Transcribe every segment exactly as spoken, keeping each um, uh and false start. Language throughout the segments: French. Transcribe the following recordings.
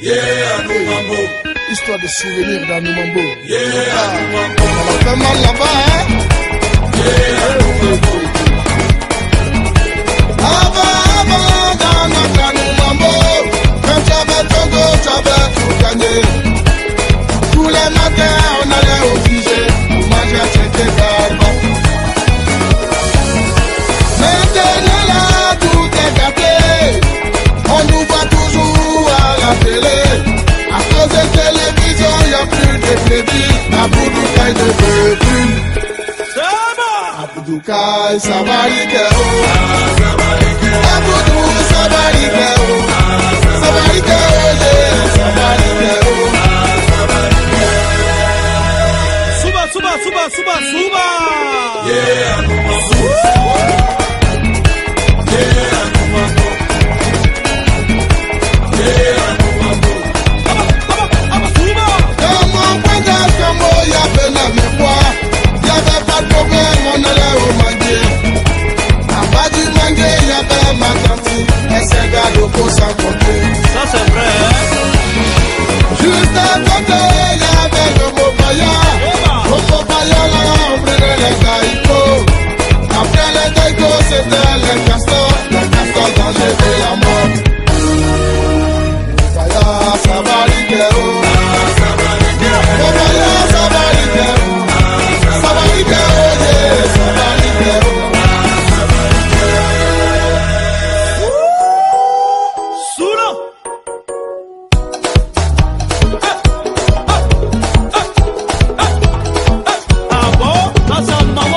Yeah, Anoumambo. Histoire de souvenirs d'Anoumambo. Yeah, Anoumambo. On a fait mal là-bas, hein? Yeah, Anoumambo. Avant, avant, dans notre Anoumambo, quand tu avais Togo, tu avais tout gagné. Tous les matins, on allait au musée pour manger c'était d'arbres. Maintenant là, tout est gâté. On nous voit toujours à la télé. À cause de télévision, il n'y a plus de crédit. Aboudoukay ne veut plus. Aboudoukay, ça va Ikeo. Aboudou, ça va Ikeo. Ça va Ikeo, ça va Ikeo. Suba, suba, suba, suba, suba. Yeah, Anoumambo. Yeah, Anoumambo. Yeah, Anoumambo. Dans mon panga, comme il y avait la mémoire, il n'y avait pas de problème, on allait au mangué. En bas du mangué, il y avait ma cantine, et c'est gars pour s'en compter. Ça c'est vrai, hein? Juste à côté, il y avait le Mopaya. Le Mopaya, là, on prenait les caïcots. Après les caïcots, c'était les castors. Les castors dangeaient la mort. Mopaya, ça va l'Ikeo. Mopaya, ça va l'Ikeo. Ça va l'Ikeo, yeah, ça va l'Ikeo. Sula. Ah bon? Ça c'est un maman.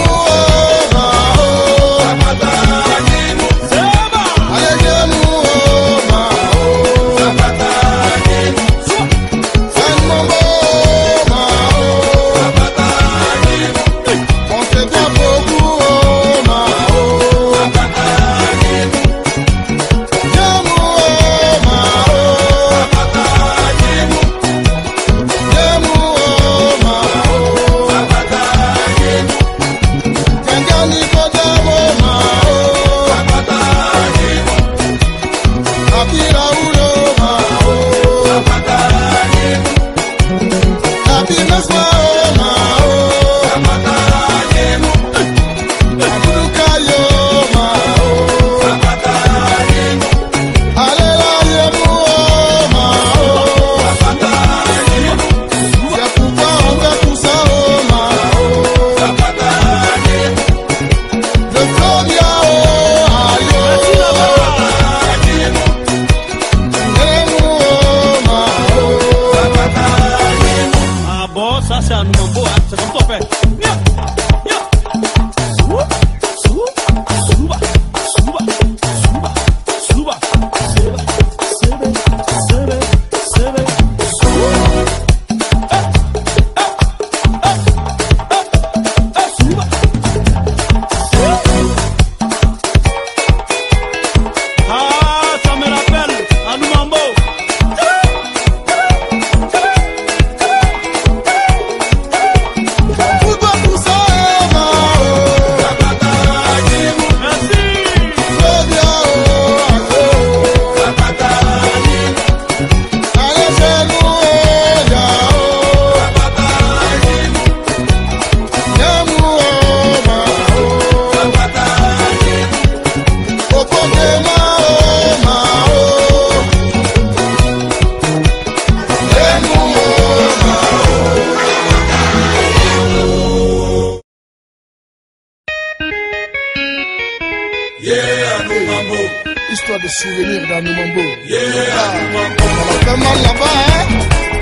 Histoire de souvenirs d'Anoumambo. Yeah, Anoumambo. On a fait mal là-bas, hein?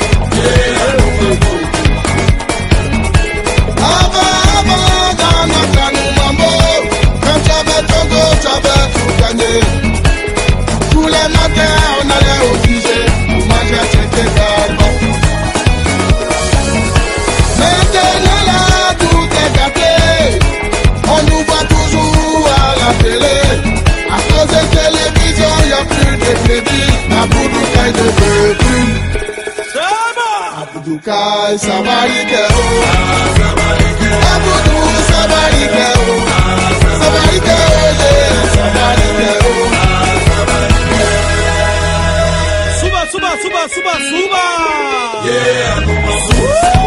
Yeah, Anoumambo. Avant, avant, dans notre Anoumambo, quand tu avais Togo, tu avais tout gagné. Tous les matins, on allait au musée pour manger c'était d'arbres. Maintenant là, tout est gâté. On nous voit toujours à la télé. À cause de télévision, il n'y a plus de crédit. Aboudoukay ne veut plus. Aboudoukay, ça va Ikeo. Aboudou, ça va Ikeo. Ça va Ikeo, yeah, ça va Ikeo. Suba, suba, suba. Suba.